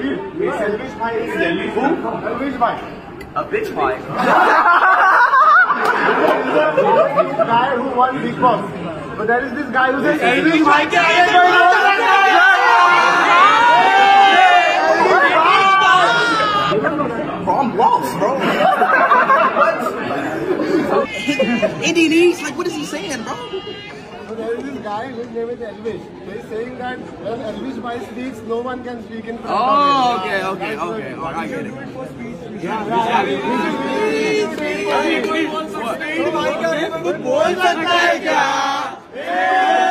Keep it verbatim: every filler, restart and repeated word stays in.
Ishowspeed. Elvish Bhaii is Delhi. Who? Elvish Bhaii. A bitch pie. There is this guy who won Big Boss. But there is this guy who says Elvish Bhaii. Bro, I'm lost, bro. What? Indianese? Like, what is he saying, bro? So there is this guy whose name is Elvish. He is saying that when Elvish Bhaii speaks, no one can speak in front oh, of him. Oh, okay, okay, okay. Oh, I get it. Yeah, yeah, yeah. What?